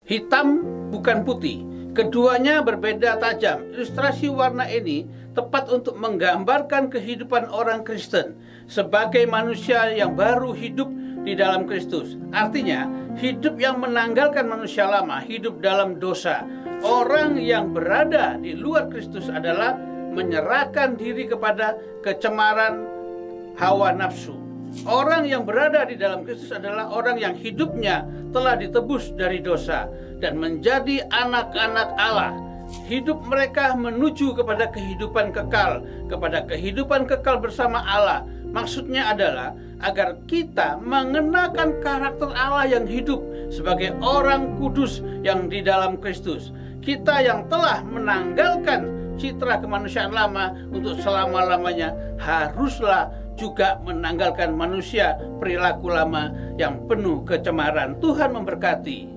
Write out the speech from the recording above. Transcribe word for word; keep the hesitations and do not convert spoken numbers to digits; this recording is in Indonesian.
hitam bukan putih. Keduanya berbeda tajam. Ilustrasi warna ini tepat untuk menggambarkan kehidupan orang Kristen sebagai manusia yang baru hidup di dalam Kristus. Artinya, hidup yang menanggalkan manusia lama, hidup dalam dosa. Orang yang berada di luar Kristus adalah menyerahkan diri kepada kecemaran hawa nafsu. Orang yang berada di dalam Kristus adalah orang yang hidupnya telah ditebus dari dosa dan menjadi anak-anak Allah. Hidup mereka menuju kepada kehidupan kekal, kepada kehidupan kekal bersama Allah. Maksudnya adalah agar kita mengenakan karakter Allah yang hidup sebagai orang kudus yang di dalam Kristus. Kita yang telah menanggalkan citra kemanusiaan lama untuk selama-lamanya haruslah juga menanggalkan manusia perilaku lama yang penuh kecemaran. Tuhan memberkati.